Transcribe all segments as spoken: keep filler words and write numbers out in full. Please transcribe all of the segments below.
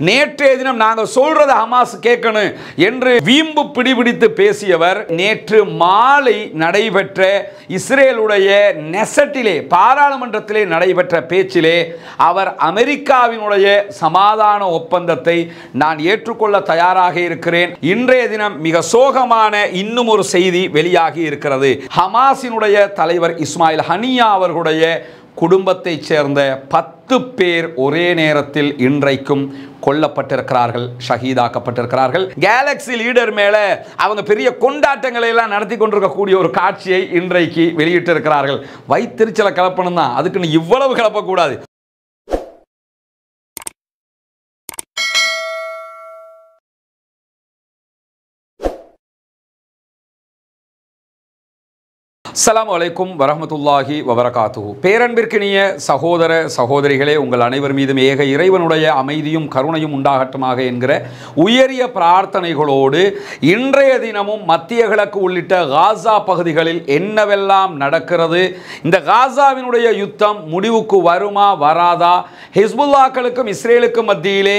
நேற்றைய தினம் நாங்கள் சொல்றதை ஹமாஸ் கேட்கணும் என்று வீம்பு பிடிபிடித்து பேசியவர் நேற்று மாலை நடைபெற்ற இஸ்ரேலுடைய நெசட்டிலே பாராளுமன்றத்திலே நடைபெற்ற பேச்சிலே அவர் அமெரிக்காவினுடைய சமாதான ஒப்பந்தத்தை நான் ஏற்றுக்கொள்ள தயாராக இருக்கிறேன். இன்றைய தினம் மிக சோகமான இன்னும் ஒரு செய்தி வெளியாகி இருக்கிறது. ஹமாஸினுடைய தலைவர் இஸ்மாயில் ஹனியா அவர்களுடைய குடும்பத்தைச் சேர்ந்த பத்து பேர் ஒரே நேரத்தில் இன்றைக்கும் கொல்லப்பட்டிருக்கிறார்கள், ஷஹீதாக்கப்பட்டிருக்கிறார்கள். கேலக்ஸி லீடர் மேல அவங்க பெரிய கொண்டாட்டங்களை எல்லாம் நடத்தி கொண்டிருக்கக்கூடிய ஒரு காட்சியை இன்றைக்கு வெளியிட்டிருக்கிறார்கள். வைத்திருச்சலை கலப்பணும் தான், அதுக்குன்னு இவ்வளவு கலப்பக்கூடாது. அஸ்ஸலாமு அலைக்கும் வரஹ்மத்துல்லாஹி வபரகாத்துஹு. பேரன்பிற்கினிய சகோதர சகோதரிகளே, உங்கள் அனைவர் மீதும் ஏக இறைவனுடைய அமைதியும் கருணையும் உண்டாகட்டுமாக என்கிற உயரிய பிரார்த்தனைகளோடு இன்றைய தினமும் மத்திய கிழக்கு உள்ளிட்ட காசா பகுதிகளில் என்னவெல்லாம் நடக்கிறது, இந்த காசாவினுடைய யுத்தம் முடிவுக்கு வருமா வராதா, ஹிஸ்புல்லாக்களுக்கும் இஸ்ரேலுக்கும் மத்தியிலே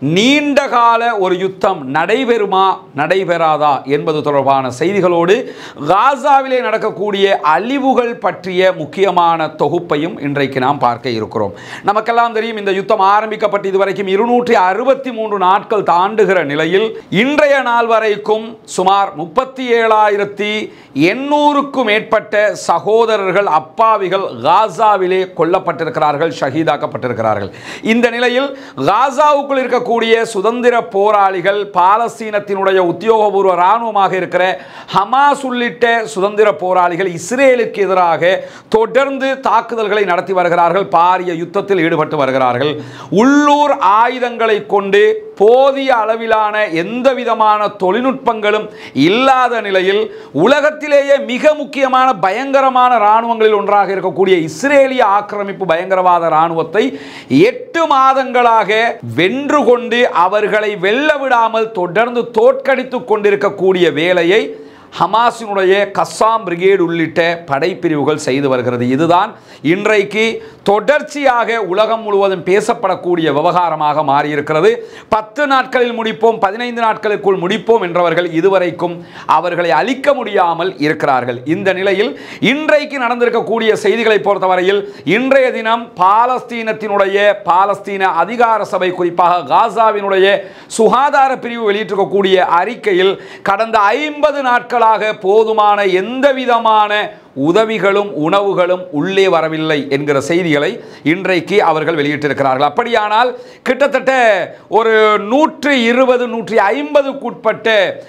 நீண்டகால ஒரு யுத்தம் நடைபெறுமா நடைபெறாதா என்பது தொடர்பான செய்திகளோடு காசாவிலே நடக்கக்கூடிய அழிவுகள் பற்றிய முக்கியமான தொகுப்பையும் இன்றைக்கு நாம் பார்க்க இருக்கிறோம். நமக்கெல்லாம் தெரியும், இந்த யுத்தம் ஆரம்பிக்கப்பட்டு இதுவரைக்கும் இருநூற்றி அறுபத்தி மூன்று நாட்கள் தாண்டுகிற நிலையில் இன்றைய நாள் வரைக்கும் சுமார் முப்பத்தி ஏழாயிரத்தி எண்ணூறுக்கும் மேற்பட்ட சகோதரர்கள் அப்பாவிகள் காசாவிலே கொல்லப்பட்டிருக்கிறார்கள், ஷஹீதாக்கப்பட்டிருக்கிறார்கள். இந்த நிலையில் காசாவுக்குள் இருக்க கூடிய சுதந்திர போராளிகள், பாலஸ்தீனத்தினுடைய உத்தியோகபூர்வ இராணுவமாக இருக்கிற ஹமாஸ் உள்ளிட்ட சுதந்திர போராளிகள் இஸ்ரேலுக்கு எதிராக தொடர்ந்து தாக்குதல்களை நடத்தி வருகிறார்கள், பாரிய யுத்தத்தில் ஈடுபட்டு வருகிறார்கள். உள்ளூர் ஆயுதங்களை கொண்டு போதிய அளவிலான எந்த விதமான தொழில்நுட்பங்களும் இல்லாத நிலையில் உலகத்திலேயே மிக முக்கியமான பயங்கரமான இராணுவங்களில் ஒன்றாக இருக்கக்கூடிய இஸ்ரேலிய ஆக்கிரமிப்பு பயங்கரவாத இராணுவத்தை எட்டு மாதங்களாக வென்று கொண்டு அவர்களை வெல்ல விடாமல் தொடர்ந்து தோற்கடித்துக் கொண்டிருக்கக்கூடிய வேலையை ஹமாஸினுடைய கஸ்ஸாம் பிரிகேட் உள்ளிட்ட படைப்பிரிவுகள் செய்து வருகிறது. இதுதான் இன்றைக்கு தொடர்ச்சியாக உலகம் முழுவதும் பேசப்படக்கூடிய விவகாரமாக மாறியிருக்கிறது. பத்து நாட்களில் முடிப்போம், பதினைந்து நாட்களுக்குள் முடிப்போம் என்றவர்கள் இதுவரைக்கும் அவர்களை அழிக்க முடியாமல் இருக்கிறார்கள். இந்த நிலையில் இன்றைக்கு நடந்திருக்கக்கூடிய செய்திகளை பொறுத்தவரையில் இன்றைய தினம் பாலஸ்தீனத்தினுடைய பாலஸ்தீன அதிகார சபை, குறிப்பாக காசாவினுடைய சுகாதார பிரிவு வெளியிட்டிருக்கக்கூடிய அறிக்கையில் கடந்த ஐம்பது நாட்கள் போதுமான எந்த விதமான உதவிகளும் உணவுகளும் உள்ளே வரவில்லை என்கிற செய்திகளை இன்றைக்கு அவர்கள் வெளியிட்டிருக்கிறார்கள். அப்படியானால் கிட்டத்தட்ட ஒரு நூற்றி இருபது நூற்றி ஐம்பதுக்குட்பட்ட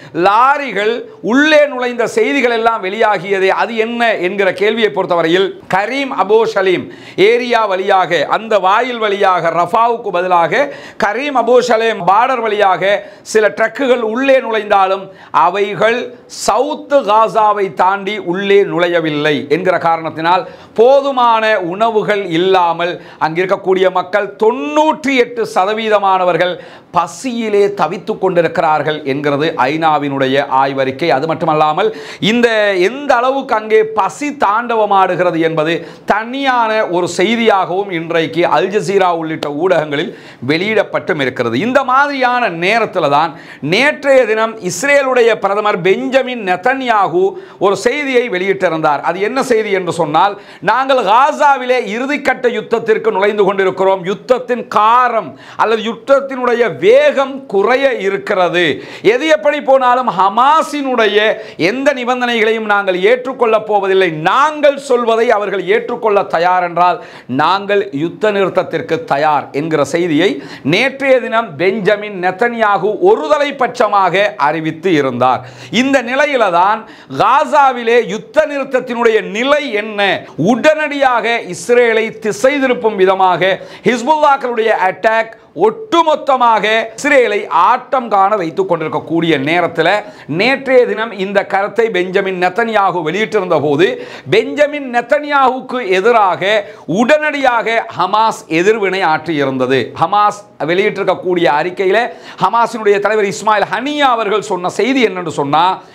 லாரிகள் உள்ளே நுழைந்த செய்திகள் எல்லாம் வெளியாகியது. அது என்ன என்கிற கேள்வியை பொறுத்தவரையில் கரீம் அபு ஷலீம் ஏரியா வழியாக, அந்த வாயில் வழியாக ரஃபாவுக்கு பதிலாக கரீம் அபு ஷலீம் பார்டர் வழியாக சில ட்ரக்குகள் உள்ளே நுழைந்தாலும் அவைகள் சவுத் காசாவை தாண்டி உள்ளே நுழையவில்லை என்கிற காரணத்தினால் போதுமான உணவுகள் இல்லாமல் அங்கிருக்கக்கூடிய மக்கள் தொன்னூற்றி எட்டு சதவீதமானவர்கள் பசியிலே தவித்துக் கொண்டிருக்கிறார்கள் என்கிறது ஐநாவினுடைய ஆய்வறிக்கை. அது மட்டுமல்லாமல் இந்த எந்த அளவுக்கு அங்கே பசி தாண்டவமாடுகிறது என்பது தனியான ஒரு செய்தியாகவும் இன்றைக்கு அல் ஜசீரா உள்ளிட்ட ஊடகங்களில் வெளியிடப்பட்டும் இருக்கிறது. இந்த மாதிரியான நேரத்தில் தான் நேற்றைய தினம் இஸ்ரேலுடைய பிரதமர் பெஞ்சமின் நெதன்யாகு ஒரு செய்தியை வெளியிட்டிருந்தார். அது என்ன செய்தி என்று சொன்னால், நாங்கள் காசாவிலே இறுதிக்கட்ட யுத்தத்திற்கு நுழைந்து கொண்டிருக்கிறோம், யுத்தத்தின் காரம் அல்லது யுத்தத்தினுடைய வேகம் குறைய இருக்கிறது, எது எப்படி போனாலும் ஹமாஸினுடைய எந்த நிபந்தனைகளையும் நாங்கள் ஏற்றுக்கொள்ளப் போவதில்லை, நாங்கள் சொல்வதை அவர்கள் ஏற்றுக்கொள்ள தயார் என்றால் நாங்கள் யுத்த நிறுத்தத்திற்கு தயார் என்கிற செய்தியை நேற்றைய தினம் பெஞ்சமின் நெதன்யாகு ஒருதலை பட்சமாக அறிவித்து இருந்தார். இந்த நிலையில தான் காசாவிலே யுத்த நிறுத்தத்தினுடைய நிலை என்ன, உடனடியாக இஸ்ரேலை திசை திருப்பும் விதமாக ஹிஸ்புல்லாக்களுடைய அட்டாக் ஒட்டுமொத்தமாக இஸ்ரேலை ஆட்டம் காண வைத்துக் கொண்டிருக்கக்கூடிய நேரத்தில் நேற்றைய தினம் இந்த கருத்தை பெஞ்சமின் நெதன்யாகு வெளியிட்டிருந்த போது பெஞ்சமின் நெதன்யாகுக்கு எதிராக உடனடியாக ஹமாஸ் எதிர்வினை ஆற்றியிருந்தது. ஹமாஸ் வெளியிட்டிருக்கக்கூடிய அறிக்கையில் ஹமாஸினுடைய தலைவர் இஸ்மாயில் ஹனியா அவர்கள் சொன்ன செய்தி என்னென்று சொன்னால்,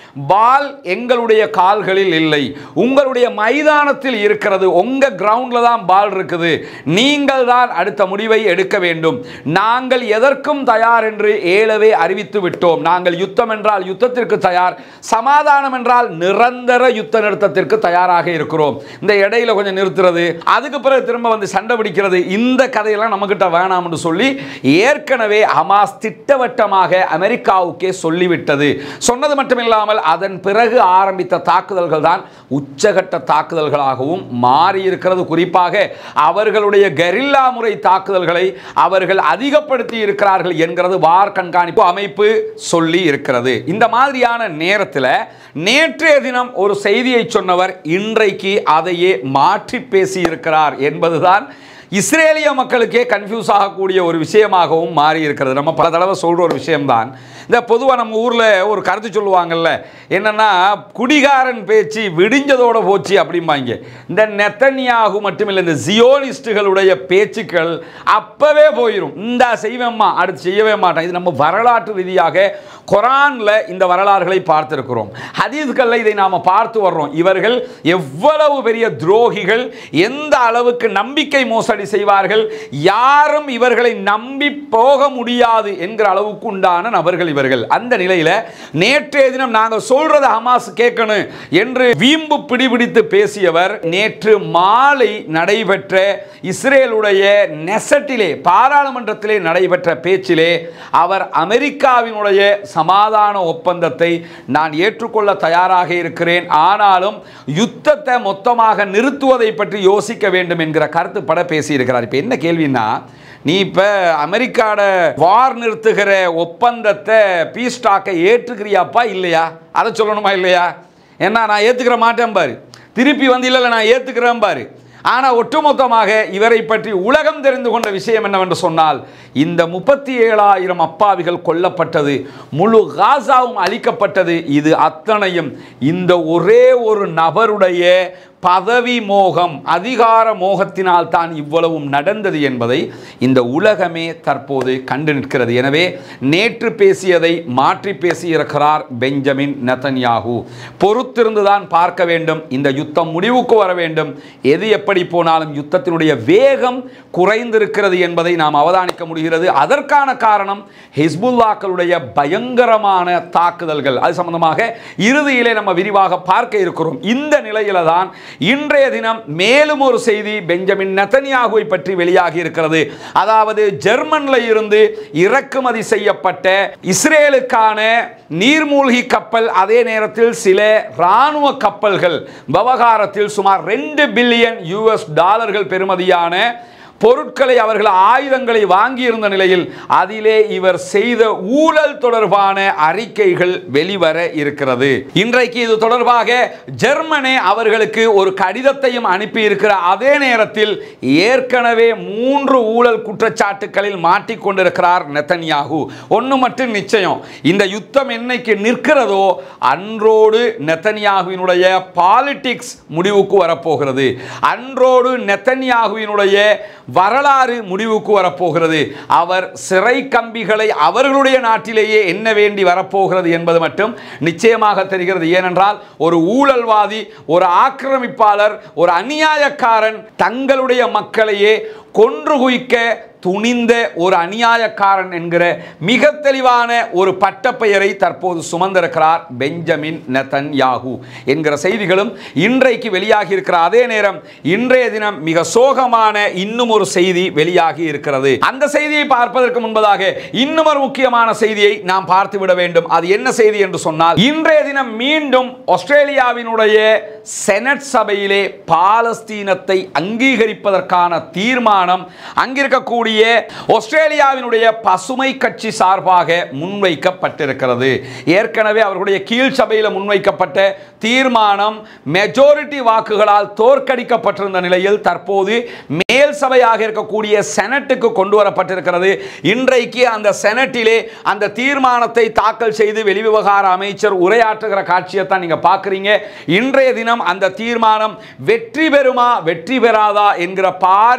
பால் எங்களுடைய கால்களில் இல்லை, உங்களுடைய மைதானத்தில் இருக்கிறது, உங்க கிரவுண்ட்ல தான் பால் இருக்குது, நீங்கள் தான் அடுத்த முடிவை எடுக்க வேண்டும். நாங்கள் எதற்கும் தயார் என்று ஏலவே அறிவித்து விட்டோம். நாங்கள் யுத்தம் என்றால் யுத்தத்திற்கு தயார், சமாதானம் என்றால் நிரந்தர யுத்த நிறுத்தத்திற்கு தயாராக இருக்கிறோம். இந்த இடையில கொஞ்சம் நிறுத்துறது, அதுக்கு பிறகு திரும்ப வந்து சண்டை பிடிக்கிறது, இந்த கதையெல்லாம் நம்மகிட்ட வேணாம் என்று சொல்லி ஏற்கனவே ஹமாஸ் திட்டவட்டமாக அமெரிக்காவுக்கே சொல்லிவிட்டது. சொன்னது மட்டுமில்லாமல் அதன் பிறகு ஆரம்பித்த தாக்குதல்கள் தான் உச்சகட்ட தாக்குதல்களாகவும் மாறி இருக்கிறது. குறிப்பாக அவர்களுடைய கெரில்லா முறை தாக்குதல்களை அவர்கள் அதிகப்படுத்தி இருக்கிறார்கள் என்கிறது வார் கண்காணிப்பு அமைப்பு சொல்லி இருக்கிறது. இந்த மாதிரியான நேரத்தில் நேற்றைய தினம் ஒரு செய்தியை சொன்னவர் இன்றைக்கு அதையே மாற்றி பேசி இருக்கிறார் என்பதுதான் இஸ்ரேலிய மக்களுக்கே கன்ஃபியூஸ் ஆகக்கூடிய ஒரு விஷயமாகவும் மாறி இருக்கிறது. நம்ம பல தடவை சொல்ற ஒரு விஷயம்தான். இந்த பொதுவாக நம்ம ஊரில் ஒரு கருத்து சொல்லுவாங்கல்ல, என்னன்னா குடிகாரன் பேச்சு விடிஞ்சதோட போச்சு அப்படிம்பாங்க. இந்த நெத்தன்யாகு மட்டுமில்லை, இந்த ஜியோனிஸ்டுகளுடைய பேச்சுக்கள் அப்பவே போயிடும். இந்த செய்வேம்மா அடுத்து செய்யவே மாட்டேன். இது நம்ம வரலாற்று ரீதியாக குரான்ல இந்த வரலாறுகளை பார்த்திருக்கிறோம், ஹதீஸ்களில் இதை நாம பார்த்து வர்றோம். இவர்கள் எவ்வளவு பெரிய துரோகிகள், எந்த அளவுக்கு நம்பிக்கை மோசடி செய்வார்கள், யாரும் இவர்களை நம்பி போக முடியாது என்கிற அளவுக்கு உண்டான நபர்கள் இவர்கள். அந்த நிலையில நேற்றைய தினம் நாங்கள் சொல்றதை ஹமாஸ் கேட்கணும் என்று வீம்பு பிடிபிடித்து பேசியவர் நேற்று மாலை நடைபெற்ற இஸ்ரேலுடைய நெசட்டிலே பாராளுமன்றத்திலே நடைபெற்ற பேச்சிலே அவர் அமெரிக்காவினுடைய சமாதான ஒப்பந்தத்தை நான் ஏற்றுக்கொள்ள தயாராக இருக்கிறேன், ஆனாலும் யுத்தத்தை மொத்தமாக நிறுத்துவதை பற்றி யோசிக்க வேண்டும் என்கிற கருத்துப்பட பேசியிருக்கிறார். இப்போ என்ன கேள்வின்னா, நீ இப்போ அமெரிக்காட வார் நிறுத்துகிற ஒப்பந்தத்தை பீஸ் டாக்கை ஏற்றுக்கிறியாப்பா இல்லையா? அதை சொல்லணுமா இல்லையா? ஏன்னா நான் ஏற்றுக்கிற மாட்டேன் பாரு, திருப்பி வந்து இல்லை நான் ஏற்றுக்கிறேன் பாரு. ஆனால் ஒட்டுமொத்தமாக இவரை பற்றி உலகம் தெரிந்து கொண்ட விஷயம் என்னவென்று சொன்னால், இந்த முப்பத்தி ஏழாயிரம் அப்பாவிகள் கொல்லப்பட்டது, முழு காசாவும் அழிக்கப்பட்டது, இது அத்தனையும் இந்த ஒரே ஒரு நபருடைய பதவி மோகம், அதிகார மோகத்தினால் தான் இவ்வளவும் நடந்தது என்பதை இந்த உலகமே தற்போது கண்டு நிற்கிறது. எனவே நேற்று பேசியதை மாற்றி பேசியிருக்கிறார் பெஞ்சமின் நெதன்யாகு. பொறுத்திருந்துதான் பார்க்க வேண்டும். இந்த யுத்தம் முடிவுக்கு வர வேண்டும். எது எப்படி போனாலும் யுத்தத்தினுடைய வேகம் குறைந்திருக்கிறது என்பதை நாம் அவதானிக்க முடிகிறது. அதற்கான காரணம் ஹிஸ்புல்லாக்களுடைய பயங்கரமான தாக்குதல்கள். அது சம்பந்தமாக இறுதியிலே நம்ம விரிவாக பார்க்க இருக்கிறோம். இந்த நிலையில தான் இன்றைய தினம் மேலும் ஒரு செய்தி பெஞ்சமின் நெதன்யாகுவை பற்றி வெளியாகி இருக்கிறது. அதாவது ஜெர்மன்ல இருந்து இறக்குமதி செய்யப்பட்ட இஸ்ரேலுக்கான நீர்மூழ்கி கப்பல், அதே நேரத்தில் சில இராணுவ கப்பல்கள் விவகாரத்தில் சுமார் ரெண்டு பில்லியன் யூஎஸ் டாலர்கள் பெறுமதியான பொருட்களை அவர்கள் ஆயுதங்களை வாங்கியிருந்த நிலையில் அதிலே இவர் செய்த ஊழல் தொடர்பான அறிக்கைகள் வெளிவர இருக்கிறது. இன்றைக்கு இது தொடர்பாக ஜெர்மனி அவர்களுக்கு ஒரு கடிதத்தையும் அனுப்பி இருக்கிற அதே நேரத்தில் ஏற்கனவே மூன்று ஊழல் குற்றச்சாட்டுகளில் மாட்டிக்கொண்டிருக்கிறார் நெதன்யாகு. ஒன்று மட்டும் நிச்சயம், இந்த யுத்தம் என்னைக்கு நிற்கிறதோ அன்றோடு நெதன்யாகுவினுடைய பாலிடிக்ஸ் முடிவுக்கு வரப்போகிறது. அன்றோடு நெதன்யாகுவினுடைய வரலாறு முடிவுக்கு வரப்போகிறது. அவர் சிறை கம்பிகளை அவர்களுடைய நாட்டிலேயே என்ன வேண்டி வரப்போகிறது என்பது மட்டும் நிச்சயமாக தெரிகிறது. ஏனென்றால் ஒரு ஊழல்வாதி, ஒரு ஆக்கிரமிப்பாளர், ஒரு அநியாயக்காரன் தங்களுடைய மக்களையே கொன்று குவிக்க துணிந்த ஒரு அநியாயக்காரன் என்கிற மிக தெளிவான ஒரு பட்டப்பெயரை தற்போது சுமந்திருக்கிறார் பெஞ்சமின் நெதன்யாகு என்கிற செய்திகளும் இன்றைக்கு வெளியாகி இருக்கிற அதே நேரம் இன்றைய தினம் மிக சோகமான இன்னும் ஒரு செய்தி வெளியாகி இருக்கிறது. அந்த செய்தியை பார்ப்பதற்கு முன்பதாக இன்னும் ஒரு முக்கியமான செய்தியை நாம் பார்த்துவிட வேண்டும். அது என்ன செய்தி என்று சொன்னால், இன்றைய தினம் மீண்டும் ஆஸ்திரேலியாவினுடைய செனட் சபையிலே பாலஸ்தீனத்தை அங்கீகரிப்பதற்கான தீர்மானம் அங்கிருக்கக்கூடிய ஆஸ்திரேலியாவினுடைய பசுமை கட்சி சார்பாக முன்வைக்கப்பட்டிருக்கிறது. ஏற்கனவே அவர்களுடைய கீழ் சபையில் முன்வைக்கப்பட்ட தீர்மானம் மெஜாரிட்டி வாக்குகளால் தோற்கடிக்கப்பட்டிருந்த நிலையில் தற்போது மேல் சபையாக இருக்கக்கூடிய செனட்டுக்கு கொண்டு வரப்பட்டிருக்கிறது. இன்றைக்கு அந்த செனட்டிலே அந்த தீர்மானத்தை தாக்கல் செய்து வெளிவிவகார அமைச்சர் உரையாற்றுகிற காட்சியை தான் நீங்க பார்க்கிறீங்க. இன்றைய தினம் அந்த தீர்மானம் வெற்றி பெறுமா வெற்றி பெறாதா என்கிற பாரிய கேள்வி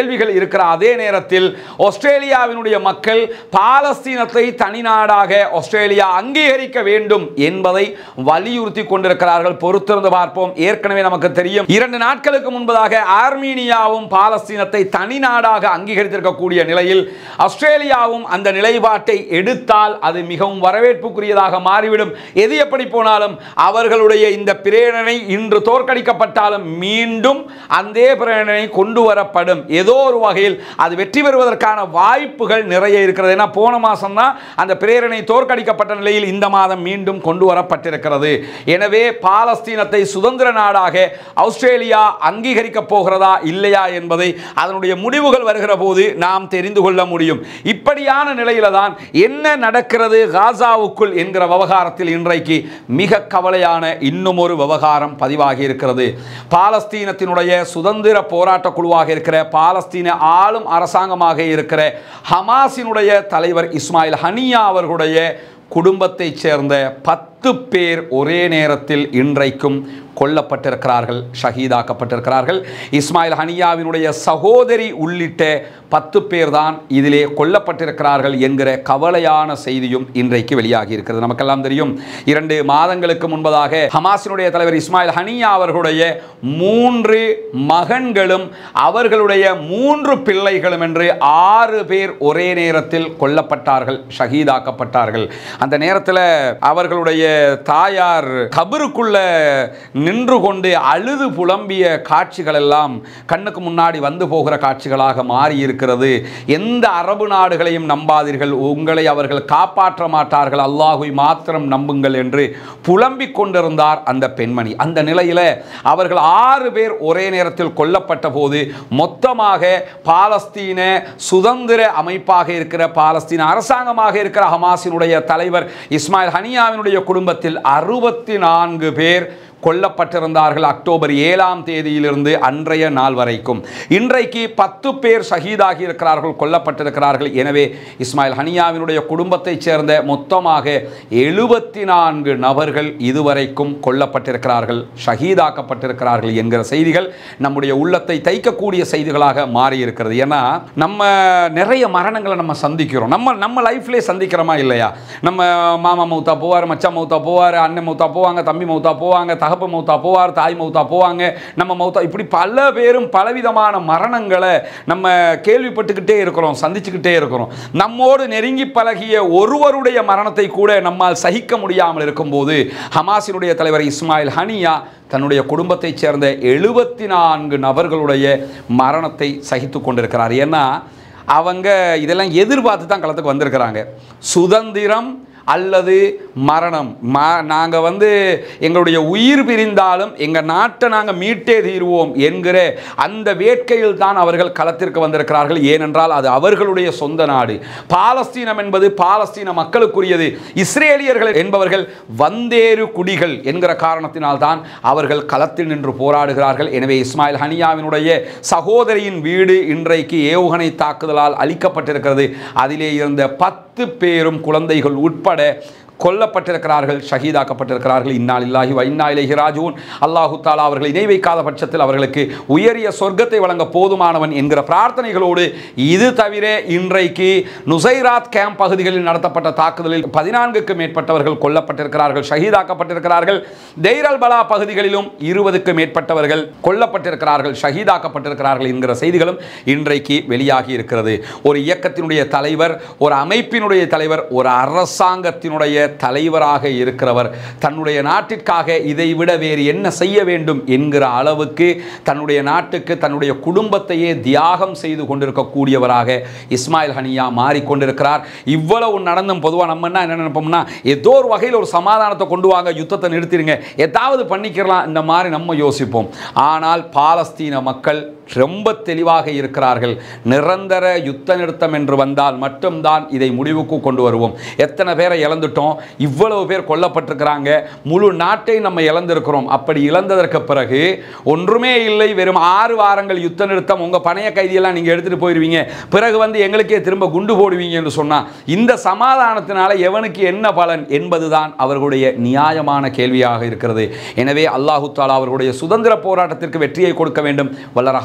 கேள்விகள் இருக்கிற அதே நேரத்தில் ஆஸ்திரேலியாவினுடைய மக்கள் பாலஸ்தீனத்தை தனிநாடாக ஆஸ்திரேலியா அங்கீகரிக்க வேண்டும் என்பதை வலியுறுத்தி கொண்டிருக்கிறார்கள். பொறுத்திருந்து பார்ப்போம். ஏற்கனவே நமக்கு தெரியும், இரண்டு நாட்களுக்கு முன்பதாக ஆர்மீனியாவும் பாலஸ்தீனத்தை தனிநாடாக அங்கீகரித்திருக்கக்கூடிய நிலையில் ஆஸ்திரேலியாவும் அந்த நிலைப்பாட்டை எடுத்தால் அது மிகவும் வரவேற்புக்குரியதாக மாறிவிடும். எது எப்படி போனாலும் அவர்களுடைய இந்த பிரேரணை இன்று தோற்கடிக்கப்பட்டாலும் மீண்டும் அந்த பிரேரணை கொண்டு வரப்படும். ஏதோ ஒரு வகையில் அது வெற்றி பெறுவதற்கான வாய்ப்புகள் நிறைய இருக்கிறது. ஏன்னா போன மாதம் தான் அந்த பிரேரணை தோற்கடிக்கப்பட்ட நிலையில் இந்த மாதம் மீண்டும் கொண்டு வரப்பட்டிருக்கிறது. எனவே பாலஸ்தீனத்தை சுதந்திர நாடாக ஆஸ்திரேலியா அங்கீகரிக்க போகிறதா இல்லையா என்பதை அதனுடைய முடிவுகள் வருகிற போது நாம் தெரிந்து கொள்ள முடியும். இப்படியான நிலையில தான் என்ன நடக்கிறது காசாவுக்குள் என்கிற விவகாரத்தில் இன்றைக்கு மிக கவலையான இன்னும் ஒரு விவகாரம் பதிவாகி இருக்கிறது. பாலஸ்தீனத்தினுடைய சுதந்திர போராட்ட குழுவாக இருக்கிற பாலஸ்தீன ஆளும் அரசாங்கமாக இருக்கிற ஹமாஸினுடைய தலைவர் இஸ்மாயில் ஹனியா அவர்களுடைய குடும்பத்தைச் சேர்ந்த பத்து பேர் ஒரே நேரத்தில் இன்றைக்கும் கொல்லப்பட்டிருக்கிறார்கள், ஷஹீதாக்கப்பட்டிருக்கிறார்கள். இஸ்மாயில் ஹனியாவினுடைய சகோதரி உள்ளிட்ட பத்து பேர் தான் இதிலே கொல்லப்பட்டிருக்கிறார்கள் என்கிற கவலையான செய்தியும் இன்றைக்கு வெளியாகி இருக்கிறது. நமக்கெல்லாம் தெரியும், இரண்டு மாதங்களுக்கு முன்பதாக ஹமாஸினுடைய தலைவர் இஸ்மாயில் ஹனியா அவர்களுடைய மூன்று மகன்களும் அவர்களுடைய மூன்று பிள்ளைகளும் என்று ஆறு பேர் ஒரே நேரத்தில் கொல்லப்பட்டார்கள், ஷஹீதாக்கப்பட்டார்கள். அந்த நேரத்தில் அவர்களுடைய தாயார் கபருக்குள்ள நின்று கொண்டு அழுது புலம்பிய காட்சிகள் எல்லாம் கண்ணுக்கு முன்னாடி வந்து போகிற காட்சிகளாக மாறி இருக்கிறது. எந்த அரபு நாடுகளையும் நம்பாதீர்கள், உங்களை அவர்கள் காப்பாற்ற மாட்டார்கள், அல்லாஹ்வை மாத்திரம் நம்புங்கள் என்று புலம்பிக் கொண்டிருந்தார் அந்த பெண்மணி. அந்த நிலையில அவர்கள் ஆறு பேர் ஒரே நேரத்தில் கொல்லப்பட்ட போது மொத்தமாக பாலஸ்தீன சுதந்திர அமைப்பாக இருக்கிற பாலஸ்தீன அரசாங்கமாக இருக்கிற ஹமாஸினுடைய தலைவர் இஸ்மாயில் ஹனியாவினுடைய குடும்பத்தில் அறுபத்தி நான்கு பேர் கொல்லப்பட்டிருந்தார்கள். அக்டோபர் ஏழாம் தேதியிலிருந்து அன்றைய நாள் வரைக்கும். இன்றைக்கு பத்து பேர் ஷஹீதாகி இருக்கிறார்கள், கொல்லப்பட்டிருக்கிறார்கள். எனவே இஸ்மாயில் ஹனியாவினுடைய குடும்பத்தைச் சேர்ந்த மொத்தமாக எழுபத்தி நான்கு நபர்கள் இதுவரைக்கும் கொல்லப்பட்டிருக்கிறார்கள், ஷஹீதாக்கப்பட்டிருக்கிறார்கள் என்கிற செய்திகள் நம்முடைய உள்ளத்தை தைக்கக்கூடிய செய்திகளாக மாறி இருக்கிறது. ஏன்னா நம்ம நிறைய மரணங்களை நம்ம சந்திக்கிறோம், நம்ம நம்ம லைஃப்லேயே சந்திக்கிறோமா இல்லையா? நம்ம மாமா மௌத்தா போவார், மச்சா மௌத்தா போவார், அண்ணன் மௌத்தா போவாங்க, தம்பி மௌத்தா போவாங்க, தகப்ப மௌத்தா போவார், தாய் மௌத்தா போவாங்க, நம்ம மௌத்தா, இப்படி பல பேரும் பலவிதமான மரணங்களை நம்ம கேள்விப்பட்டுக்கிட்டே இருக்கிறோம், சந்திச்சுக்கிட்டே இருக்கிறோம். நம்மோடு நெருங்கி பழகிய ஒருவருடைய மரணத்தை கூட நம்மால் சகிக்க முடியாமல் இருக்கும்போது ஹமாஸினுடைய தலைவர் இஸ்மாயில் ஹனியா தன்னுடைய குடும்பத்தைச் சேர்ந்த எழுபத்தி நான்கு நபர்களுடைய மரணத்தை சகித்து கொண்டிருக்கிறார். ஏன்னா அவங்க இதெல்லாம் எதிர்பார்த்து தான் களத்துக்கு வந்திருக்கிறாங்க. சுதந்திரம் அல்லது மரணம், நாங்கள் வந்து எங்களுடைய உயிர் பிரிந்தாலும் எங்கள் நாட்டை நாங்கள் மீட்டே தீர்வோம் என்கிற அந்த வேட்கையில் தான் அவர்கள் களத்திற்கு வந்திருக்கிறார்கள். ஏனென்றால் அது அவர்களுடைய சொந்த நாடு. பாலஸ்தீனம் என்பது பாலஸ்தீன மக்களுக்குரியது. இஸ்ரேலியர்கள் என்பவர்கள் வந்தேறு குடிகள் என்கிற காரணத்தினால் தான் அவர்கள் களத்தில் நின்று போராடுகிறார்கள். எனவே இஸ்மாயில் ஹனியாவினுடைய சகோதரியின் வீடு இன்றைக்கு ஏவுகணை தாக்குதலால் அழிக்கப்பட்டிருக்கிறது. அதிலே இருந்த பத்து பேரும் குழந்தைகள் உட்பட கொல்லப்பட்டிருக்கிறார்கள், ஷஹீதாக்கப்பட்டிருக்கிறார்கள். இன்னா லில்லாஹி வ இன்னா இலைஹி ராஜிஊன். அல்லாஹு தஆலா அவர்களை இணை வைக்காத பட்சத்தில் அவர்களுக்கு உயரிய சொர்க்கத்தை வழங்க போதுமானவன் என்கிற பிரார்த்தனைகளோடு, இது தவிர இன்றைக்கு நுசைராத் கேம்ப் பகுதிகளில் நடத்தப்பட்ட தாக்குதலில் பதினான்குக்கு மேற்பட்டவர்கள் கொல்லப்பட்டிருக்கிறார்கள், ஷஹீதாக்கப்பட்டிருக்கிறார்கள். தெய்ர் அல் பலா பகுதிகளிலும் இருபதுக்கு மேற்பட்டவர்கள் கொல்லப்பட்டிருக்கிறார்கள், ஷஹீதாக்கப்பட்டிருக்கிறார்கள் என்கிற செய்திகளும் இன்றைக்கு வெளியாகி இருக்கிறது. ஒரு இயக்கத்தினுடைய தலைவர், ஒரு அமைப்பினுடைய தலைவர், ஒரு அரசாங்கத்தினுடைய தலைவராக இருக்கிறவர் தன்னுடைய நாட்டிற்காக இதை விட வேறு என்ன செய்ய வேண்டும் என்கிற அளவுக்கு தன்னுடைய நாட்டுக்கு தன்னுடைய குடும்பத்தையே தியாகம் செய்து கொண்டிருக்கக்கூடியவராக இஸ்மாயில் ஹனியா மாறிக்கொண்டிருக்கிறார். இவ்வளவு நடந்தும் பொதுவாக நம்ம என்ன நினைப்போம்னா, ஏதோ ஒரு வகையில் ஒரு சமாதானத்தை கொண்டு வாங்க, யுத்தத்தை நிறுத்திடுங்க, ஏதாவது பண்ணிக்கலாம், இந்த மாதிரி நம்ம யோசிப்போம். ஆனால் பாலஸ்தீன மக்கள் ரொம்ப தெளிவாக இருக்கிறார்கள். நிரந்தர யுத்த நிறுத்தம் என்று வந்தால் மட்டும்தான் இதை முடிவுக்கு கொண்டு வருவோம். எத்தனை பேரை இழந்துட்டோம், இவ்வளவு பேர் கொல்லப்பட்டிருக்கிறாங்க, முழு நாட்டை நம்ம இழந்திருக்கிறோம். அப்படி இழந்ததற்கு பிறகு ஒன்றுமே இல்லை, வெறும் ஆறு வாரங்கள் யுத்த நிறுத்தம், உங்க பணைய கைதியெல்லாம் நீங்க எடுத்துட்டு போயிருவீங்க, பிறகு வந்து எங்களுக்கே திரும்ப குண்டு போடுவீங்க என்று சொன்னா இந்த சமாதானத்தினால எவனுக்கு என்ன பலன் என்பதுதான் அவர்களுடைய நியாயமான கேள்வியாக இருக்கிறது. எனவே அல்லாஹு தஆலா அவர்களுடைய சுதந்திர போராட்டத்திற்கு வெற்றியை கொடுக்க வேண்டும். வல்ல ரஹ்மான்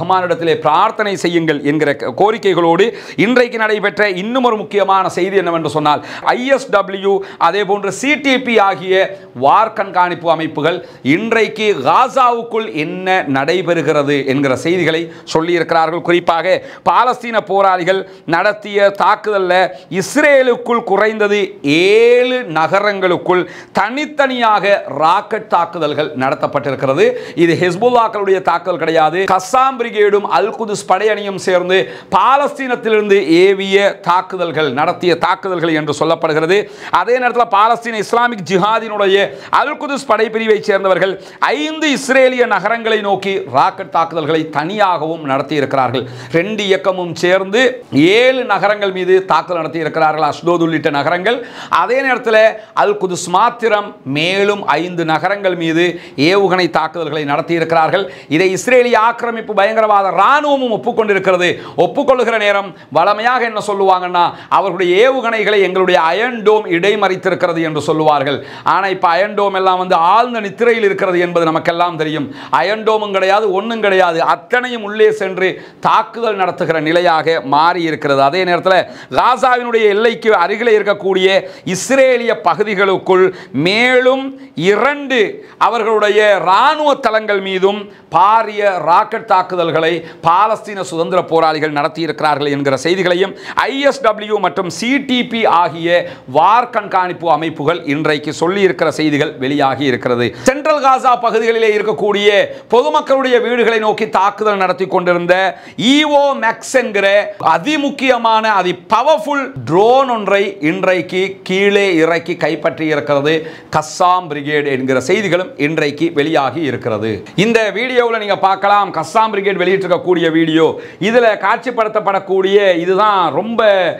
ரஹ்மானிடத்திலே பிரார்த்தனை செய்யுங்கள் என்கிற கோரிக்கைகளோடு இன்றைக்கு நடைபெற்ற இன்னும் ஒரு முக்கியமான செய்தி என்னவென்று சொன்னால் ஐ எஸ் டபிள்யூ அதே போன்று சி டி பி ஆகிய வார் கண்காணிப்பு அமைப்புகள் இன்றைக்கு காசாவுக்குள் என்ன நடைபெறுகிறது என்கிற செய்திகளை சொல்லியிருக்கிறார்கள். குறிப்பாக பாலஸ்தீன போராளிகள் நடத்திய தாக்குதலில் இஸ்ரேலுக்குள் குறைந்தது ஏழு நகரங்களுக்குள் தனித்தனியாக ராக்கெட் தாக்குதல்கள் நடத்தப்பட்டிருக்கிறது. இது ஹிஸ்புல்லாக்களுடைய தாக்குதல் கிடையாது. கஸ்ஸாம் பிரிகேடும் அல் குதுஸ் படையணியும் சேர்ந்து பாலஸ்தீனத்திலிருந்து ஏவிய தாக்குதல்கள் நடத்திய தாக்குதல்கள் என்று சொல்லப்படுகிறது. அதே நேரத்தில் பாலஸ்தீன இஸ்லாமிக் ஜிஹாதினுடைய அல் குதுஸ் படைப்பிரிவை சேர்ந்தவர்கள் ஐந்து இஸ்ரேலிய நகரங்களை நோக்கி ராக்கெட் தாக்குதல்களை தனியாகவும் நடத்தி இருக்கிறார்கள். ரெண்டு இயக்கமும் சேர்ந்து ஏழு நகரங்கள் மீது தாக்குதல் நடத்தி இருக்கிறார்கள், அஷ்டோத் உள்ளிட்ட நகரங்கள். அதே நேரத்தில் அல் குதுஸ் மாத்திரம் மேலும் ஐந்து நகரங்கள் மீது ஏவுகணை தாக்குதல்களை நடத்தி இருக்கிறார்கள். இதை இஸ்ரேலிய ஆக்கிரமிப்பு பயங்கரவாத ராணுவமும் ஒப்புக்கொண்டிருக்கிறது. ஒப்புக்கொள்ளுகிற நேரம் வளமையாக என்ன சொல்லுவாங்கன்னா, அவர்களுடைய ஏவுகணைகளை எங்களுடைய அயன் டோம் இடைமறித்திருக்கிறது என்று சொல்லுவார்கள். ஆனால் இப்போ அயன் டோம் எல்லாம் வந்து ஆழ்ந்த நித்திரையில் இருக்கிறது என்பது நமக்கெல்லாம் தெரியும். அயன் டோமும் கிடையாது, ஒன்றும் கிடையாது, அத்தனையும் உள்ளே சென்று தாக்குதல் நடத்துகிற நிலையாக மாறி இருக்கிறது. அதே நேரத்தில் காசாவினுடைய எல்லைக்கு அருகிலே இருக்கக்கூடிய இஸ்ரேலிய பகுதிகளுக்குள் மேலும் இரண்டு அவர்களுடைய இராணுவ தளங்கள் மீதும் பாரிய ராக்கெட் தாக்குதல்களை பாலஸ்தீன சுதந்திர போராளிகள் நடத்தியிருக்கிறார்கள் என்கிற செய்திகளையும் ஐ எஸ் டபிள்யூ மற்றும் சி டி பி ஆகிய வார் கண்காணிப்பு அமைப்புகள் இன்றைக்கு சொல்லி இருக்கிற செய்திகள் வெளியாகி இருக்கிறது. சென்ட்ரல் காசா பகுதிகளிலே இருக்கக்கூடிய பொதுமக்களுடைய வீடுகளை நோக்கி தாக்குதல் நடத்தி கொண்டிருந்த ஈவோ மேக்ஸ் என்கிற அதிமுக்கியமான அதி பவர்ஃபுல் ட்ரோன் ஒன்றை இன்றைக்கு கீழே இறக்கி கைப்பற்றி இருக்கிறது கஸ்ஸாம் பிரிகேட் என்கிற செய்திகளும் இன்றைக்கு வெளியாகி இருக்கிறது. இந்த வீடியோவில் நீங்க பார்க்கலாம், கஸ்ஸாம் பிரிகேட் வெளியிட்டிருக்கக்கூடிய வீடியோ. இதில் காட்சிப்படுத்தப்படக்கூடிய இதுதான் ரொம்ப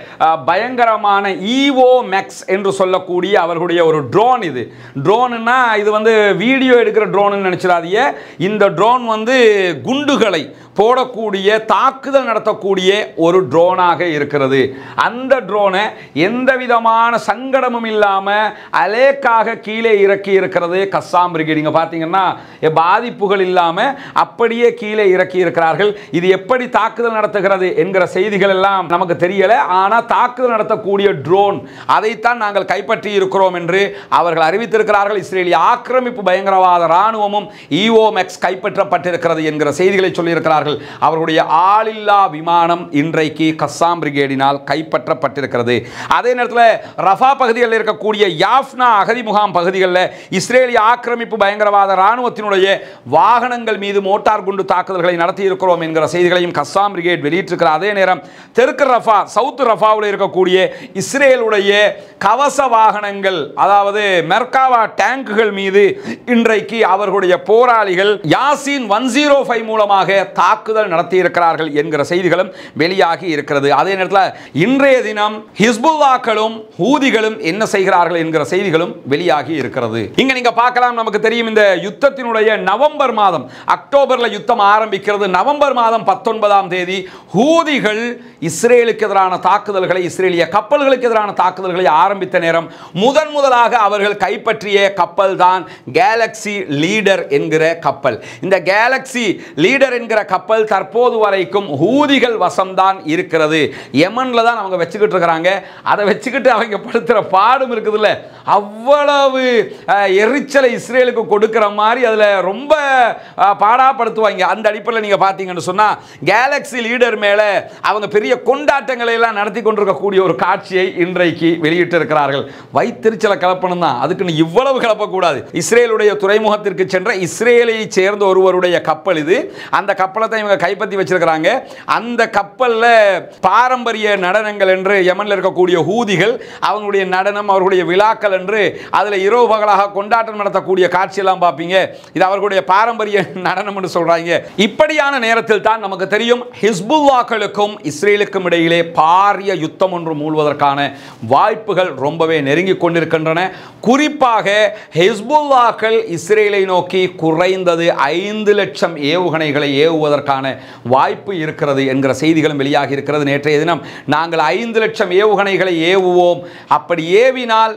பயங்கரமான ஈவோ மேக்ஸ் என்று சொல்லக்கூடிய அவர்களுடைய ஒரு ட்ரோன். இது ட்ரோன்னா இது வந்து வீடியோ எடுக்கிற ட்ரோன் நினைச்சிடாதீங்க. இந்த ட்ரோன் வந்து குண்டுகளை போடக்கூடிய தாக்குதல் நடத்தக்கூடிய ஒரு ட்ரோனாக இருக்கிறது. அந்த ட்ரோனை எந்த விதமான சங்கடமும் இல்லாமல் அலேக்காக கீழே இறக்கி இருக்கிறது கஸ்ஸாம் பிரிகேட். நீங்க பார்த்தீங்கன்னா பாதிப்புகள் இல்லாமல் அப்படியே கீழே இறக்கி இருக்கிறார்கள். இது எப்படி தாக்குதல் நடத்துகிறது என்கிற செய்திகள் எல்லாம் நமக்கு தெரியல. ஆனால் தாக்குதல் நடத்தக்கூடிய ட்ரோன் அதைத்தான் நாங்கள் கைப்பற்றி இருக்கிறோம் என்று அவர்கள் அறிவித்திருக்கிறார்கள். இஸ்ரேலிய ஆக்கிரமிப்பு பயங்கரவாத ராணுவமும் ஈவோ மேக்ஸ் கைப்பற்றப்பட்டிருக்கிறது என்கிற செய்திகளை சொல்லியிருக்கிறார்கள். அவர்களுடைய ஆளில்லா விமானம் இன்றைக்கு கஸ்ஸாம் பிரிகேடினால் கைப்பற்றப்பட்டிருக்கிறது. அதே நேரத்தில் ரஃபா பகுதிகளில் இருக்கக்கூடிய யாஃப்னா அகதி முகாம் பகுதிகளில் இஸ்ரேலிய ஆக்கிரமிப்பு பயங்கரவாத ராணுவத்தினுடைய வாகனங்கள் மீது மோட்டார் குண்டு தாக்குதல்களை நடத்தி இருக்கிறோம் என்கிற செய்திகளையும் கஸ்ஸாம் பிரிகேட் வெளியிட்டிருக்கிறார். அதே நேரம் தெற்கு ரஃபா சவுத் ரஃபாவில் இருக்கக்கூடிய இஸ்ரேலுடைய கவச வாகனங்கள், அதாவது மெர்காவா டேங்குகள் மீது இன்றைக்கு அவர்களுடைய போராளிகள் யாசின் ஒன் ஜீரோ ஃபைவ் மூலமாக தாக்குதல் நடத்தி இருக்கிறார்கள் என்கிற செய்திகளும் வெளியாகி இருக்கிறது. அதே நேரத்தில் இன்றைய தினம் ஹிஸ்புல்லாக்களும் ஹூதிகளும் என்ன செய்கிறார்கள் என்கிற செய்திகளும் வெளியாகி இருக்கிறது. இங்க நீங்க பார்க்கலாம், நமக்கு தெரியும் இந்த யுத்தத்தினுடைய நவம்பர் மாதம், அக்டோபர்ல யுத்தம் ஆரம்பிக்கிறது. நவம்பர் மாதம் பத்தொன்பதாம் தேதி ஹூதிகள் இஸ்ரேலுக்கு எதிரான தாக்குதல்களை, இஸ்ரேலிய கப்பல்களுக்கு எதிரான தாக்குதல்களை ஆரம்பித்த நேரம் முதன் முதலாக அவர்கள் கைப்பற்றிய கப்பல் தான் கேலக்ஸி லீடர் என்கிற கப்பல். இந்த கேலக்ஸி லீடர் என்கிற கப்பல் தற்போது வரைக்கும் ஹூதிகள் வசம்தான் இருக்கிறது. யமன்ல தான் அவங்க வச்சுக்கிட்டு இருக்கிறாங்க. அதை வச்சுக்கிட்டு அவங்க படுத்துற பாடும் இருக்குதுல்ல, அவ்வளவு எரிச்சலை இஸ்ரேலுக்கு கொடுக்கிற மாதிரி அதுல ரொம்ப பாடாப்படுத்துவாங்க. அந்த அடிப்படையில் நீங்க பார்த்தீங்கன்னு சொன்னா கேலக்ஸி லீடர் மேல அவங்க பெரிய கொண்டாட்டங்களை எல்லாம் நடத்தி கொண்டிருக்கக்கூடிய ஒரு காட்சியை இன்றைக்கு வெளியிட்டு இருக்கிறார்கள். வைத்திருச்சலை கலப்பணும் தான், அதுக்கு இவ்வளவு கலப்பக்கூடாது. இஸ்ரேலுடைய துறைமுகத்திற்கு சென்ற இஸ்ரேலை சேர்ந்த ஒருவருடைய கப்பல் இது. அந்த கப்பலை தான் இவங்க கைப்பற்றி வச்சிருக்கிறாங்க. அந்த கப்பல்ல பாரம்பரிய நடனங்கள் என்று யமன்ல இருக்கக்கூடிய ஹூதிகள் அவங்களுடைய நடனம், அவர்களுடைய விழாக்கள் என்று அதுல இரவு பகலாக கொண்டாட்டம் நடத்தக்கூடிய காட்சியெல்லாம் பார்ப்பீங்க. இது அவர்களுடைய பாரம்பரிய நடனம் என்று சொல்றாங்க. இப்படியான நேரத்தில் தான் நமக்கு தெரியும் ஹிஸ்புல்லாக்களுக்கும் இஸ்ரேலுக்கும் இடையிலே பாரிய யுத்தம் ஒன்று மூழ்வதற்கான வாய்ப்புகள் ரொம்பவே நெருங்கி கொண்டிருக்கின்றன. குறிப்பாக ஹிஸ்புல்லாக்கள் இஸ்ரேலை நோக்கி குறைந்தது ஐந்து லட்சம் ஏவுகணைகளை ஏவுவதற்கான வாய்ப்பு இருக்கிறது என்கிற செய்திகளும் வெளியாகி இருக்கிறது. நேற்றைய தினம் நாங்கள் ஐந்து லட்சம் ஏவுகணைகளை ஏவுவோம், அப்படி ஏவினால் இஸ்ரேல்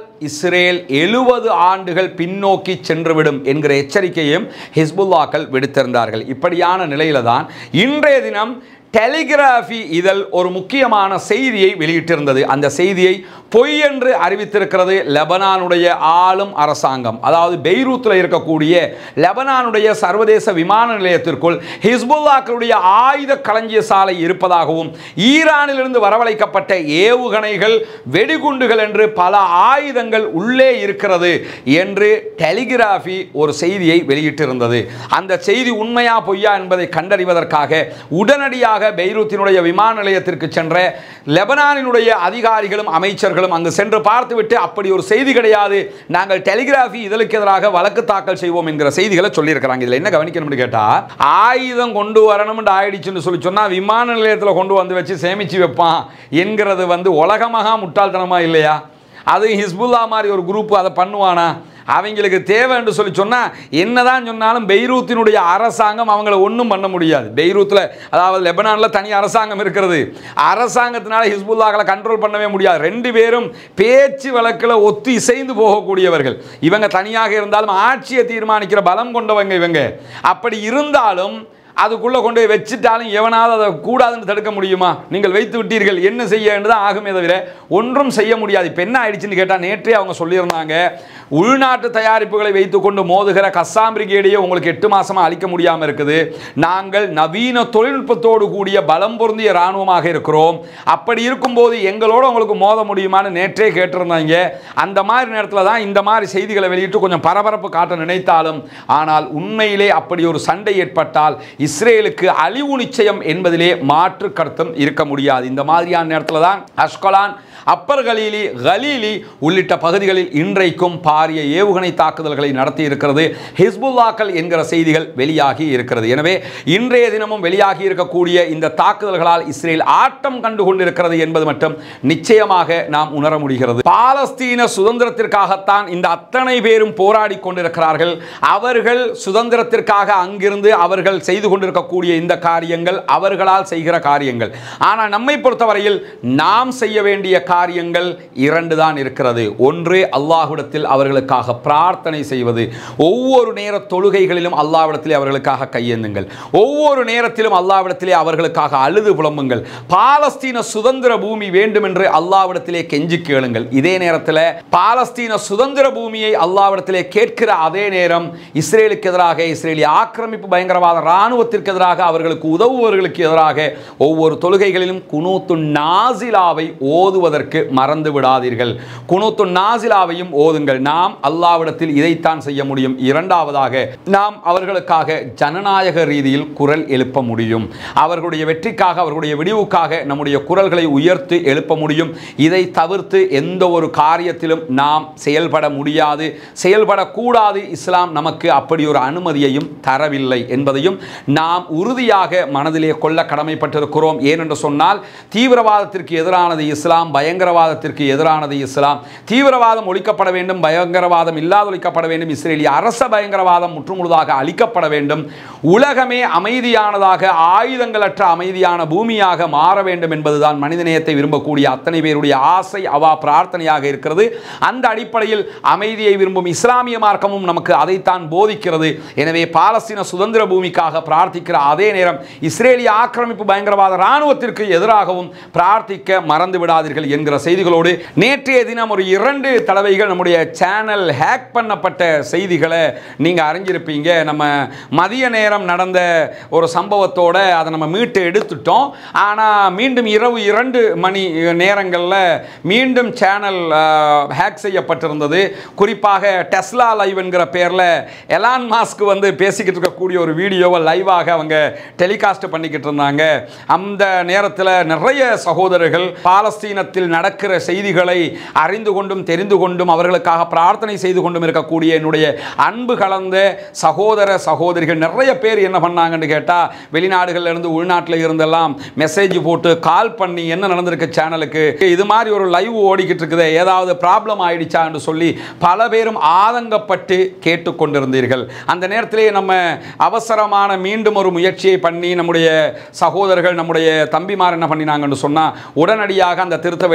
இஸ்ரேல் எழுபது ஆண்டுகள் பின்னோக்கி சென்றுவிடும் என்கிற எச்சரிக்கையும் ஹிஸ்புல்லாக்கள் விடுத்திருந்தார்கள். இப்படியான நிலையில தான் இன்றைய தினம் டெலிகிராஃபி இதழ் ஒரு முக்கியமான செய்தியை வெளியிட்டிருந்தது. அந்த செய்தியை பொய் என்று அறிவித்திருக்கிறது லெபனானுடைய ஆளும் அரசாங்கம். அதாவது பெய்ரூத்தில் இருக்கக்கூடிய லெபனானுடைய சர்வதேச விமான நிலையத்திற்குள் ஹிஸ்புல்லாக்களுடைய ஆயுத களஞ்சிய சாலை இருப்பதாகவும் ஈரானிலிருந்து வரவழைக்கப்பட்ட ஏவுகணைகள், வெடிகுண்டுகள் என்று பல ஆயுதங்கள் உள்ளே இருக்கிறது என்று டெலிகிராஃபி ஒரு செய்தியை வெளியிட்டிருந்தது. அந்த செய்தி உண்மையா பொய்யா என்பதை கண்டறிவதற்காக உடனடியாக பெய்ரூத்தினுடைய விமான நிலையத்திற்கு சென்ற லெபனானினுடைய அதிகாரிகளும் அமைச்சர்களும் அங்கு சென்று பார்த்துவிட்டு அப்படி ஒரு செய்தி கிடையாது, நாங்கள் டெலிகிராஃபி இதழுக்கு எதிராக வழக்கு தாக்கல் செய்வோம் என்கிற செய்திகளை சொல்லியிருக்கிறாங்க. இதில் என்ன கவனிக்கணும்னு கேட்டா, ஆயுதம் கொண்டு வரணும்னு ஆயிடுச்சுன்னு சொல்லி சொன்னா விமான நிலையத்தில் கொண்டு வந்து வச்சு சேமிச்சு வைப்பான் என்கிறது வந்து உலகமாக முட்டாள்தனமா இல்லையா? அது ஹிஸ்புல்லா மாதிரி ஒரு குரூப் அதை பண்ணுவானா? அவங்களுக்கு தேவை என்று சொல்லி சொன்னால் என்னதான் சொன்னாலும் பெய்ரூத்தினுடைய அரசாங்கம் அவங்கள ஒன்றும் பண்ண முடியாது. பெய்ரூத்தில், அதாவது லெபனானில் தனி அரசாங்கம் இருக்கிறது. அரசாங்கத்தினால ஹிஸ்புல்லாக்களை கண்ட்ரோல் பண்ணவே முடியாது. ரெண்டு பேரும் பேச்சு வழக்கில் ஒத்து இசைந்து போகக்கூடியவர்கள். இவங்க தனியாக இருந்தாலும் ஆட்சியை தீர்மானிக்கிற பலம் கொண்டவங்க இவங்க. அப்படி இருந்தாலும் அதுக்குள்ளே கொண்டு போய் வச்சுட்டாலும் எவனாவது அதை கூடாதுன்னு தடுக்க முடியுமா? நீங்கள் வைத்து விட்டீர்கள், என்ன செய்ய என்றுதான் ஆகுமே தவிர ஒன்றும் செய்ய முடியாது. இப்போ என்ன ஆயிடுச்சுன்னு கேட்டால், நேற்றே அவங்க சொல்லியிருந்தாங்க, உள்நாட்டு தயாரிப்புகளை வைத்துக்கொண்டு மோதுகிற கஸ்ஸாம் பிரிகேடியை உங்களுக்கு எட்டு மாசமாக அழிக்க முடியாமல் இருக்குது. நாங்கள் நவீன தொழில்நுட்பத்தோடு கூடிய பலம் பொருந்திய இராணுவமாக இருக்கிறோம். அப்படி இருக்கும்போது எங்களோட உங்களுக்கு மோத முடியுமான்னு நேற்றே கேட்டிருந்தாங்க. அந்த மாதிரி நேரத்தில் தான் இந்த மாதிரி செய்திகளை வெளியிட்டு கொஞ்சம் பரபரப்பு காட்ட நினைத்தாலும், ஆனால் உண்மையிலே அப்படி ஒரு சண்டை ஏற்பட்டால் இஸ்ரேலுக்கு அழிவு நிச்சயம் என்பதிலே மாற்று கருத்தும் இருக்க முடியாது. இந்த மாதிரியான நேரத்தில் தான் அஷ்கலான், அப்பர் கலீலி, கலீலி உள்ளிட்ட பகுதிகளில் இன்றைக்கும் பாரிய ஏவுகணை தாக்குதல்களை நடத்தி இருக்கிறது ஹிஸ்புல்லாக்கள் என்கிற செய்திகள் வெளியாகி இருக்கிறது. எனவே இன்றைய தினமும் வெளியாகி இருக்கக்கூடிய இந்த தாக்குதல்களால் இஸ்ரேல் ஆட்டம் கண்டு கொண்டிருக்கிறது என்பது மட்டும் நிச்சயமாக நாம் உணர முடிகிறது. பாலஸ்தீன சுதந்திரத்திற்காகத்தான் இந்த அத்தனை பேரும் போராடி கொண்டிருக்கிறார்கள். அவர்கள் சுதந்திரத்திற்காக அங்கிருந்து அவர்கள் செய்து கொண்டிருக்கக்கூடிய இந்த காரியங்கள் அவர்களால் செய்கிற காரியங்கள். ஆனால் நம்மை பொறுத்தவரையில் நாம் செய்ய வேண்டிய காரியங்கள் இரண்டு தான் இருக்கிறது. ஒன்று, அல்லாஹ்விடத்தில் அவர்களுக்காக பிரார்த்தனை செய்வது. ஒவ்வொரு நேர தொழுகைகளிலும் அல்லாஹ்விடத்திலே அவர்களுக்காக கையேந்துங்கள். ஒவ்வொரு நேரத்திலும் அல்லாஹ்விடத்திலே அவர்களுக்காக அழுது புலம்புங்கள். பாலஸ்தீன சுதந்திர பூமி வேண்டும் என்று அல்லாஹ்விடத்திலே கெஞ்சி கேளுங்கள். இதே நேரத்தில் பாலஸ்தீன சுதந்திர பூமியை அல்லாஹ்விடத்திலே கேட்கிற அதே நேரம் இஸ்ரேலுக்கு எதிராக, இஸ்ரேலிய ஆக்கிரமிப்பு பயங்கரவாத இராணுவத்திற்கு எதிராக, அவர்களுக்கு உதவுவர்களுக்கு எதிராக ஒவ்வொரு தொழுகைகளிலும் குனூத்து நாசிலாவை ஓதுவதற்கு மறந்து விடாதீர்கள். குனூத்து நாசிலாவையும் ஓதுங்கள். நாம் அல்லாஹ்விடத்தில் இதைத்தான் செய்ய முடியும். இரண்டாவதாக, நாம் அவர்களுக்காக ஜனநாயக ரீதியில் குரல் எழுப்ப முடியும். அவர்களுடைய வெற்றிக்காக, அவர்களுடைய விடிவுக்காக நம்முடைய குரல்களை உயர்த்தி எழுப்ப முடியும். இதை தவிர்த்து எந்த ஒரு காரியத்திலும் நாம் செயல்பட முடியாது, செயல்படக்கூடாது. இஸ்லாம் நமக்கு அப்படி ஒரு அனுமதியையும் தரவில்லை என்பதையும் நாம் உறுதியாக மனதிலே கொள்ள கடமைப்பட்டிருக்கிறோம். ஏனென்று சொன்னால், தீவிரவாதத்திற்கு எதிரானது இஸ்லாம், பயங்கரவாதத்திற்கு எதிரானது இஸ்லாம். தீவிரவாதம் ஒழிக்கப்பட வேண்டும், பயங்கரவாதம் இல்லாத ஒழிக்கப்பட வேண்டும். இஸ்ரேலிய அரச பயங்கரவாதம் முற்றுமுழுதாக அழிக்கப்பட வேண்டும். உலகமே அமைதியானதாக, ஆயுதங்களற்ற அமைதியான பூமியாக மாற வேண்டும் என்பதுதான் மனிதநேயத்தை விரும்பக்கூடிய அத்தனை பேருடைய ஆசை, அவா பிரார்த்தனையாக இருக்கிறது. அந்த அடிப்படையில் அமைதியை விரும்பும் இஸ்லாமிய மார்க்கமும் நமக்கு அதைத்தான் போதிக்கிறது. எனவே பாலஸ்தீன சுதந்திர பூமிக்காக பிரார்த்திக்கிற அதே நேரம் இஸ்ரேலிய ஆக்கிரமிப்பு பயங்கரவாத இராணுவத்திற்கு எதிராகவும் பிரார்த்திக்க மறந்து விடாதீர்கள் என்கிற செய்திகளோடு, நேற்றைய தினம் ஒரு இரண்டு தடவைகள் நம்முடைய சேனல் ஹேக் பண்ணப்பட்ட செய்திகளை நீங்க அறிஞ்சிருப்பீங்க. நம்ம மதிய நேரம் நடந்த ஒரு சம்பவத்தோட அதை நம்ம மீட்டு எடுத்துட்டோம். ஆனால் மீண்டும் இரவு இரண்டு மணி நேரங்களில் மீண்டும் சேனல் ஹேக் செய்யப்பட்டிருந்தது. குறிப்பாக டெஸ்லா லைவ் என்கிற பேரில் எலான் மாஸ்க் வந்து பேசிக்கிட்டு இருக்கக்கூடிய ஒரு வீடியோவை லைவாக அவங்க டெலிகாஸ்ட் பண்ணிக்கிட்டு இருந்தாங்க. அந்த நேரத்தில் நிறைய சகோதரர்கள் பாலஸ்தீனத்தில் நடக்கிற செய்திகளை அறிந்து கொண்டும் தெரிந்து கொண்டும் அவர்களுக்காக பிரார்த்தனை செய்து கொண்டும் இருக்கக்கூடிய என்னுடைய அன்பு கலந்த சகோதர சகோதரிகள் நிறைய பேர் என்ன பண்ணாங்கன்னு கேட்டால், வெளிநாடுகளில் இருந்து உள்நாட்டில் இருந்தெல்லாம் மெசேஜ் போட்டு கால் பண்ணி என்ன நடந்திருக்கு சேனலுக்கு, இது மாதிரி ஒரு லைவ் ஓடிக்கிட்டு இருக்குது, ஏதாவது ப்ராப்ளம் ஆயிடுச்சா என்று சொல்லி பல பேரும் ஆதங்கப்பட்டு கேட்டுக்கொண்டிருந்தீர்கள். அந்த நேரத்திலே நம்ம அவசரமான மீண்டும் ஒரு முயற்சியை பண்ணி நம்முடைய சகோதரர்கள், நம்முடைய தம்பிமார் என்ன பண்ணினாங்கன்னு சொன்னால், உடனடியாக அந்த திருத்த வேலை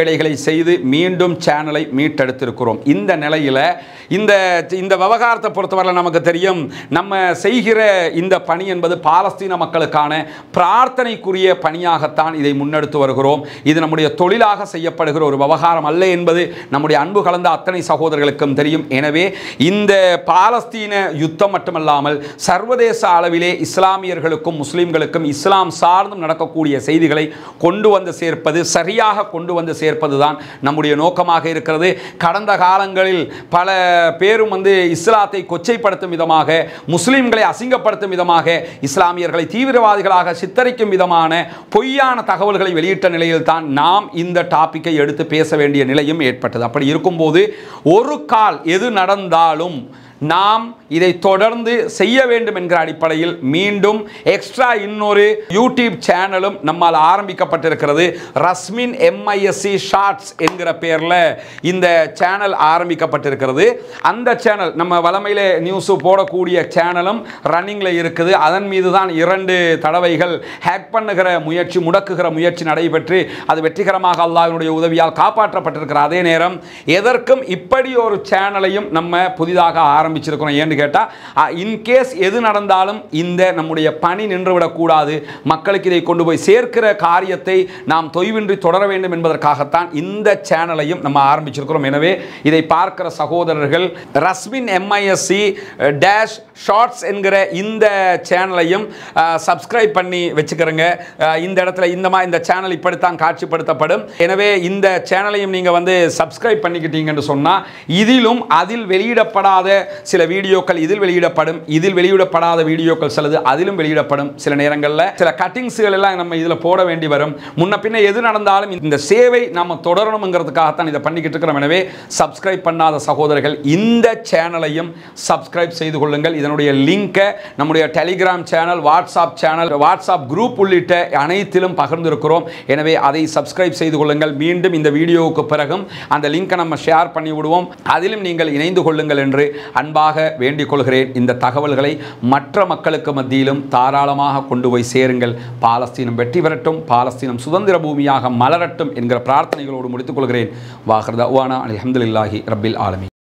வேலைகளை செய்து மீண்டும் சேனலை மீட்டெடுத்திருக்கிறோம். இந்த நிலையில் இந்த இந்த விவகாரத்தை பொறுத்தவரை நமக்கு தெரியும், நம்ம செய்கிற இந்த பணி என்பது பாலஸ்தீன மக்களுக்கான பிரார்த்தனைக்குரிய பணியாகத்தான் இதை முன்னெடுத்து வருகிறோம். இது நம்முடைய தொழிலாக செய்யப்படுகிற ஒரு விவகாரம் அல்ல என்பது நம்முடைய அன்பு கலந்த அத்தனை சகோதரர்களுக்கும் தெரியும். எனவே இந்த பாலஸ்தீன யுத்தம் மட்டுமல்லாமல் சர்வதேச அளவிலே இஸ்லாமியர்களுக்கும் முஸ்லிம்களுக்கும் இஸ்லாம் சார்ந்தும் நடக்கக்கூடிய செய்திகளை கொண்டு வந்து சேர்ப்பது, சரியாக கொண்டு வந்து சேர்ப்பது தான் நம்முடைய நோக்கமாக இருக்கிறது. கடந்த காலங்களில் பல பேரும் வந்து இஸ்லாத்தை கொச்சைப்படுத்தும் விதமாக, முஸ்லிம்களை அசிங்கப்படுத்தும் விதமாக, இஸ்லாமியர்களை தீவிரவாதிகளாக சித்தரிக்கும் விதமான பொய்யான தகவல்களை வெளியிட்ட நிலையில் தான் நாம் இந்த டாபிக்கை எடுத்து பேச வேண்டிய நிலையும் ஏற்பட்டது. அப்படி இருக்கும்போது ஒரு கால் எது நடந்தாலும் நாம் இதை தொடர்ந்து செய்ய வேண்டும் என்கிற அடிப்படையில் மீண்டும் எக்ஸ்ட்ரா இன்னொரு யூடியூப் சேனலும் நம்மால் ஆரம்பிக்கப்பட்டிருக்கிறது. ரஸ்மின் எம்ஐஎஸ்சி ஷார்ட்ஸ் என்கிற பெயரில் இந்த சேனல் ஆரம்பிக்கப்பட்டிருக்கிறது. அந்த சேனல் நம்ம வலமையிலே நியூஸ் போடக்கூடிய சேனலும் ரன்னிங்கில் இருக்குது. அதன் மீது தான் இரண்டு தடவைகள் ஹேக் பண்ணுகிற முயற்சி, முடக்குகிற முயற்சி நடைபெற்று அது வெற்றிகரமாக அல்லாஹ்வினுடைய உதவியால் காப்பாற்றப்பட்டிருக்கிற அதே நேரம் எதற்கும் இப்படி ஒரு சேனலையும் நம்ம புதிதாக ஆரம்பிச்சிருக்கிறோம். ஏன்னு கேட்டால் இன்கேஸ் எது நடந்தாலும் இந்த நம்முடைய பணி நின்றுவிடக்கூடாது, மக்களுக்கு இதை கொண்டு போய் சேர்க்கிற காரியத்தை நாம் தொய்வின்றி தொடர வேண்டும் என்பதற்காகத்தான் இந்த சேனலையும் நம்ம ஆரம்பிச்சிருக்கிறோம். எனவே இதை பார்க்கிற சகோதரர்கள் ரஸ்மின் எம்ஐஎஸ்சி டேஷ் ஷார்ட்ஸ் என்கிற இந்த சேனலையும் சப்ஸ்கிரைப் பண்ணி வச்சுக்கிறங்க. இந்த இடத்துல இந்த மாதிரி இந்த சேனல் இப்படித்தான் காட்சிப்படுத்தப்படும். எனவே இந்த சேனலையும் நீங்கள் வந்து சப்ஸ்கிரைப் பண்ணிக்கிட்டீங்கன்னு சொன்னால் இதிலும் அதில் வெளியிடப்படாத சில வீடியோக்கள் இதில் வெளியிடப்படும், இதில் வெளியிடப்படாத வீடியோக்கள் சிலது அதிலும் வெளியிடப்படும். சில நேரங்களில் சில கட்டிங்ஸ்கள் எல்லாம் நம்ம இதில் போட வேண்டி வரும். முன்ன பின்ன எது நடந்தாலும் இந்த சேவை நம்ம தொடரணுங்கிறதுக்காகத்தான் இதை பண்ணிக்கிட்டு இருக்கிறோம். எனவே சப்ஸ்கிரைப் பண்ணாத சகோதரர்கள் இந்த சேனலையும் சப்ஸ்கிரைப் செய்து கொள்ளுங்கள். இதனுடைய லிங்கை நம்முடைய Telegram channel, WhatsApp channel, WhatsApp group உள்ளிட்ட அனைத்திலும் பகிர்ந்திருக்கிறோம். எனவே அதை சப்ஸ்கிரைப் செய்து கொள்ளுங்கள். மீண்டும் இந்த வீடியோவுக்கு பிறகும் அந்த லிங்கை நம்ம ஷேர் பண்ணி விடுவோம். அதிலும் நீங்கள் இணைந்து கொள்ளுங்கள் என்று அன்பாக வேண்டிக் கொள்கிறேன். இந்த தகவல்களை மற்ற மக்களுக்கு மத்தியிலும் தாராளமாக கொண்டு போய் சேருங்கள். பாலஸ்தீனம் வெற்றி பெறட்டும், பாலஸ்தீனம் சுதந்திர பூமியாக மலரட்டும் என்கிற பிரார்த்தனைகளோடு முடித்துக் கொள்கிறேன். வாஹிர் தஅவானா அல்ஹம்துலில்லாஹி ரப்பில் ஆலமீன்.